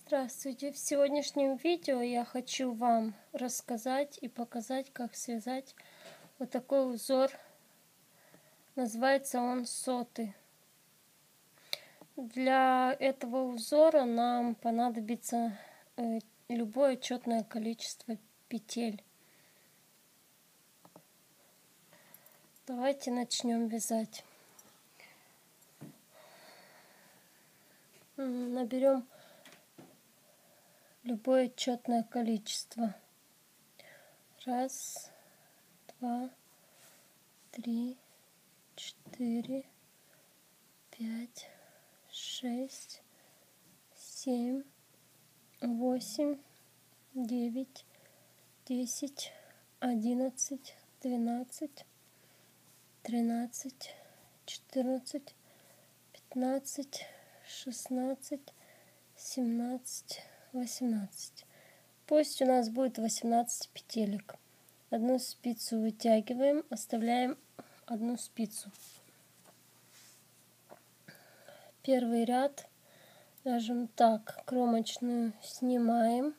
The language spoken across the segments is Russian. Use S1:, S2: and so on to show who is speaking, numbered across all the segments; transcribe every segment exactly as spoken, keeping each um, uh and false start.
S1: Здравствуйте! В сегодняшнем видео я хочу вам рассказать и показать, как связать вот такой узор. Называется он соты. Для этого узора нам понадобится э, любое четное количество петель. Давайте начнем вязать. Наберем любое четное количество. Раз, два, три, четыре, пять, шесть, семь, восемь, девять, десять, одиннадцать, двенадцать, тринадцать, четырнадцать, пятнадцать, шестнадцать, семнадцать, восемнадцать. Пусть у нас будет восемнадцать петелек. Одну спицу вытягиваем, оставляем одну спицу. Первый ряд вяжем так: кромочную снимаем,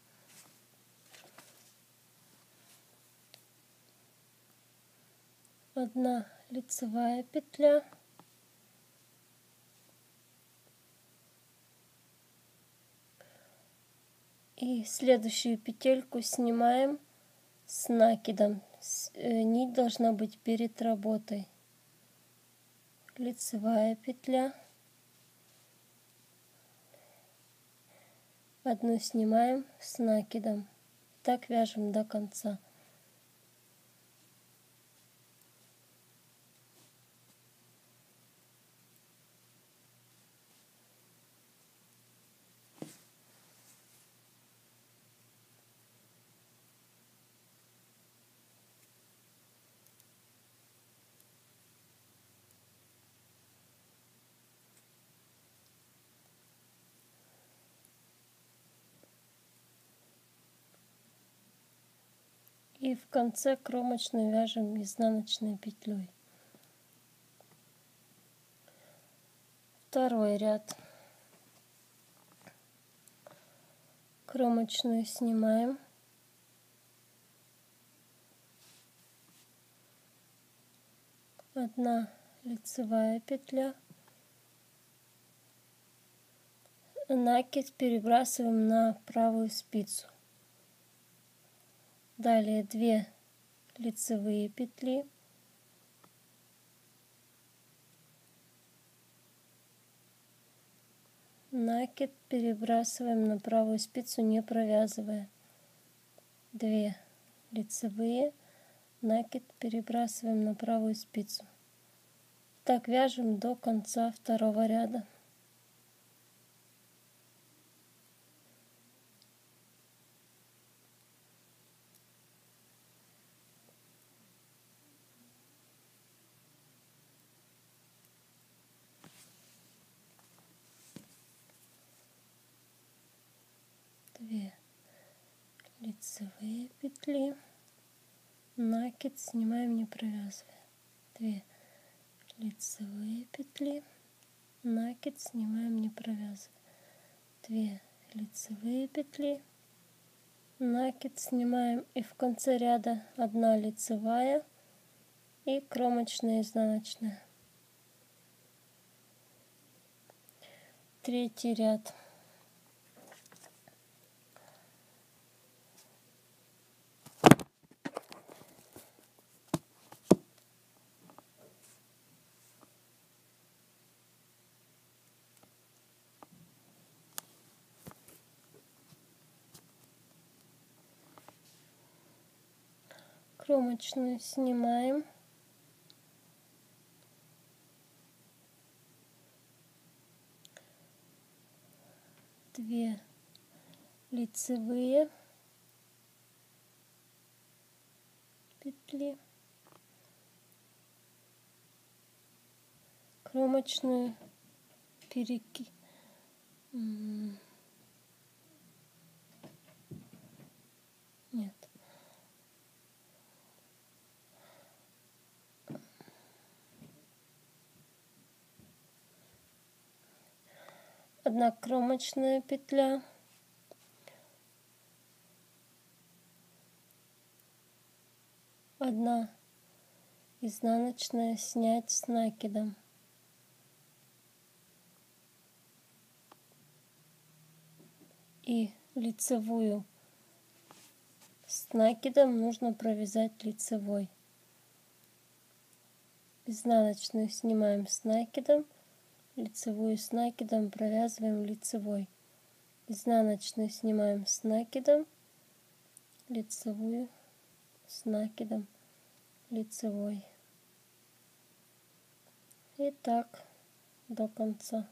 S1: одна лицевая петля, и следующую петельку снимаем с накидом. Нить должна быть перед работой. Лицевая петля, одну снимаем с накидом. Так вяжем до конца. И в конце кромочную вяжем изнаночной петлей. Второй ряд. Кромочную снимаем, одна лицевая петля, накид перебрасываем на правую спицу. Далее две лицевые петли, накид перебрасываем на правую спицу, не провязывая. две лицевые, накид перебрасываем на правую спицу. Так вяжем до конца второго ряда. две лицевые петли, накид снимаем, не провязывая. две лицевые петли, накид снимаем, не провязывая. две лицевые петли, накид снимаем, и в конце ряда одна лицевая и кромочная изнаночная. Третий ряд. Кромочную снимаем, две лицевые петли, кромочную переки нет одна кромочная петля, одна изнаночная снять с накидом. И лицевую с накидом нужно провязать лицевой. Изнаночную снимаем с накидом, лицевую с накидом провязываем лицевой. Изнаночную снимаем с накидом, лицевую с накидом, лицевой. И так до конца.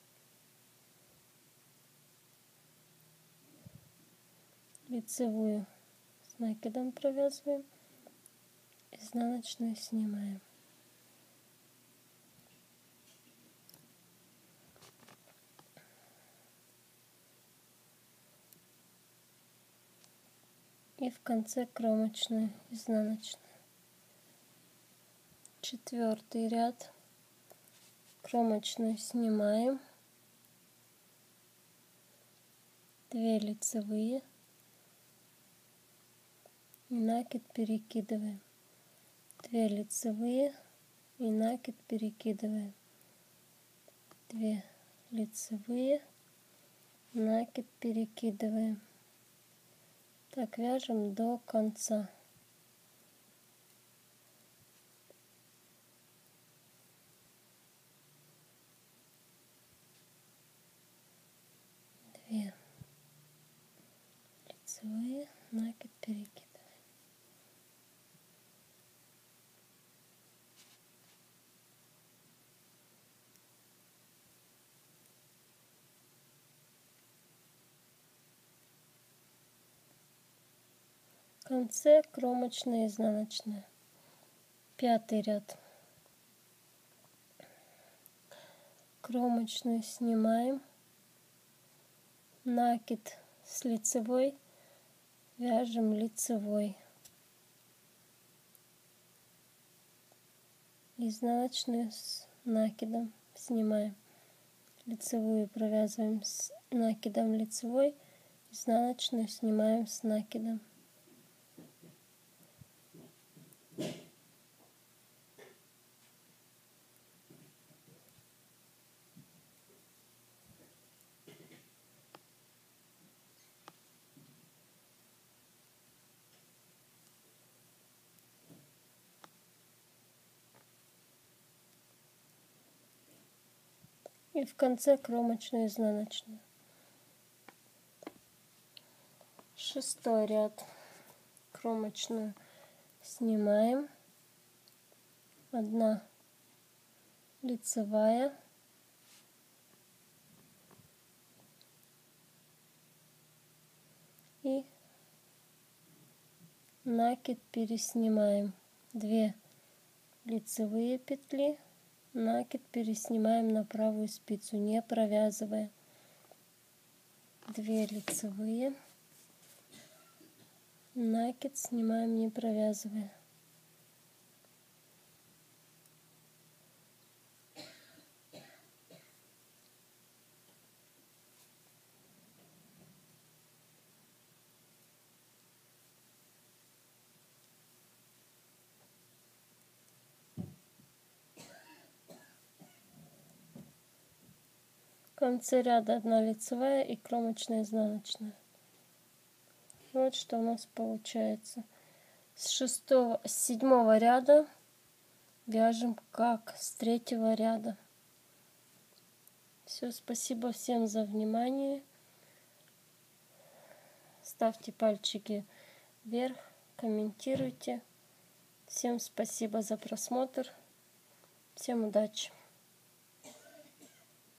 S1: Лицевую с накидом провязываем, изнаночную снимаем. И в конце кромочную, изнаночную. Четвертый ряд. Кромочную снимаем. Две лицевые. И накид перекидываем. Две лицевые и накид перекидываем. Две лицевые, накид перекидываем. Так вяжем до конца. Две лицевые, накид перекидываем. В конце кромочная, изнаночная. Пятый ряд. Кромочную снимаем. Накид с лицевой вяжем лицевой. Изнаночную с накидом снимаем. Лицевую провязываем с накидом лицевой. Изнаночную снимаем с накидом. И в конце кромочную, изнаночную. Шестой ряд. Кромочную снимаем. Одна лицевая. И накид переснимаем. Две лицевые петли. Накид переснимаем на правую спицу, не провязывая. Две лицевые. Накид снимаем, не провязывая. В конце ряда одна лицевая и кромочная, изнаночная. Вот что у нас получается. С шестого, с седьмого ряда вяжем как с третьего ряда. Все, спасибо всем за внимание. Ставьте пальчики вверх, комментируйте. Всем спасибо за просмотр. Всем удачи!